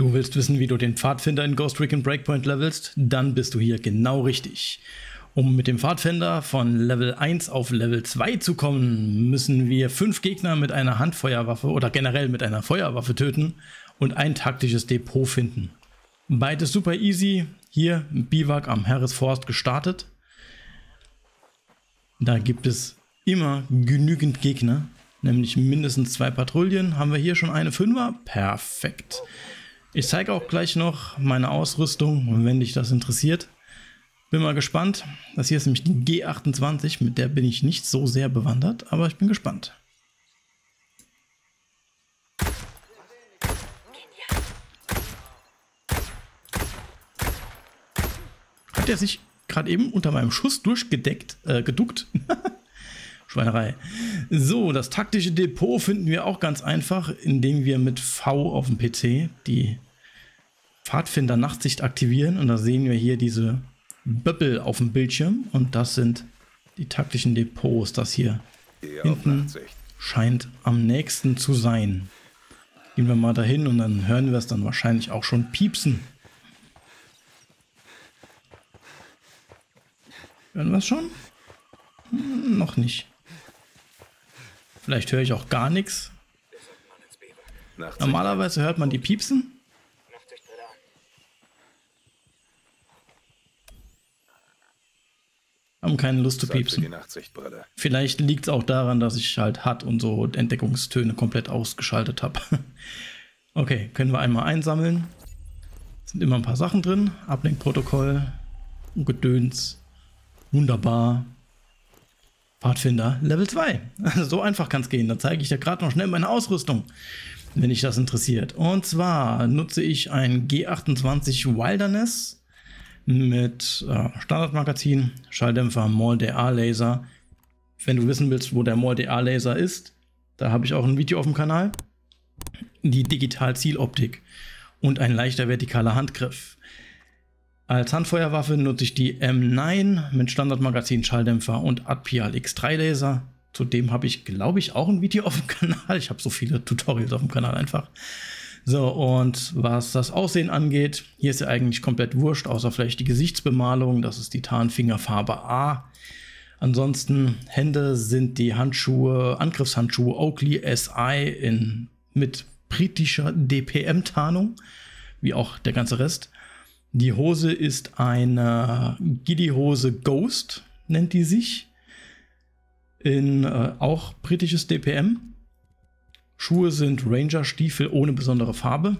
Du willst wissen, wie du den Pfadfinder in Ghost Recon Breakpoint levelst? Dann bist du hier genau richtig. Um mit dem Pfadfinder von Level 1 auf Level 2 zu kommen, müssen wir 5 Gegner mit einer Handfeuerwaffe oder generell mit einer Feuerwaffe töten und ein taktisches Depot finden. Beides super easy. Hier im Biwak am Harrisforst gestartet. Da gibt es immer genügend Gegner, nämlich mindestens 2 Patrouillen. Haben wir hier schon eine 5er? Perfekt. Ich zeige auch gleich noch meine Ausrüstung, wenn dich das interessiert. Bin mal gespannt. Das hier ist nämlich die G28, mit der bin ich nicht so sehr bewandert, aber ich bin gespannt. Hat er sich gerade eben unter meinem Schuss geduckt? Schweinerei. So, das taktische Depot finden wir auch ganz einfach, indem wir mit V auf dem PC die Pfadfinder-Nachtsicht aktivieren. Und da sehen wir hier diese Böppel auf dem Bildschirm. Und das sind die taktischen Depots. Das hier hinten scheint am nächsten zu sein. Gehen wir mal dahin und dann hören wir es dann wahrscheinlich auch schon piepsen. Hören wir es schon? Noch nicht. Vielleicht höre ich auch gar nichts. Normalerweise hört man die piepsen. Haben keine Lust zu piepsen. Vielleicht liegt es auch daran, dass ich halt HUD und so Entdeckungstöne komplett ausgeschaltet habe. Okay, können wir einmal einsammeln. Sind immer ein paar Sachen drin. Ablenkprotokoll, Gedöns. Wunderbar. Pfadfinder Level 2. So einfach kann es gehen. Da zeige ich dir gerade noch schnell meine Ausrüstung, wenn dich das interessiert. Und zwar nutze ich ein G28 Wilderness mit Standardmagazin, Schalldämpfer, MALDA-Laser. Wenn du wissen willst, wo der MALDA-Laser ist, da habe ich auch ein Video auf dem Kanal. Die Digital-Zieloptik und ein leichter vertikaler Handgriff. Als Handfeuerwaffe nutze ich die M9 mit Standardmagazin, Schalldämpfer und Adpial X3 Laser. Zudem habe ich, glaube ich, auch ein Video auf dem Kanal. Ich habe so viele Tutorials auf dem Kanal einfach. So, und was das Aussehen angeht, hier ist ja eigentlich komplett wurscht, außer vielleicht die Gesichtsbemalung. Das ist die Tarnfingerfarbe A. Ansonsten Hände sind die Handschuhe, Angriffshandschuhe Oakley SI mit britischer DPM-Tarnung, wie auch der ganze Rest. Die Hose ist eine Giddy-Hose Ghost, nennt die sich, in auch britisches DPM. Schuhe sind Ranger-Stiefel ohne besondere Farbe.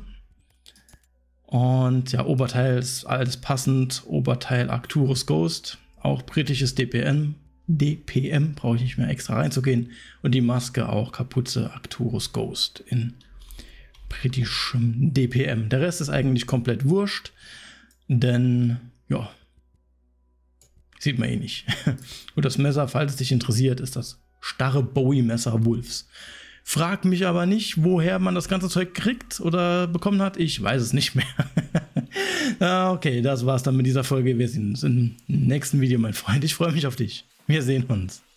Und ja, Oberteil ist alles passend. Oberteil Arcturus Ghost, auch britisches DPM. DPM, brauche ich nicht mehr extra reinzugehen. Und die Maske auch Kapuze Arcturus Ghost in britischem DPM. Der Rest ist eigentlich komplett wurscht. Denn, ja, sieht man eh nicht. Und das Messer, falls es dich interessiert, ist das starre Bowie-Messer Wolves. Frag mich aber nicht, woher man das ganze Zeug kriegt oder bekommen hat. Ich weiß es nicht mehr. Okay, das war's dann mit dieser Folge. Wir sehen uns im nächsten Video, mein Freund. Ich freue mich auf dich. Wir sehen uns.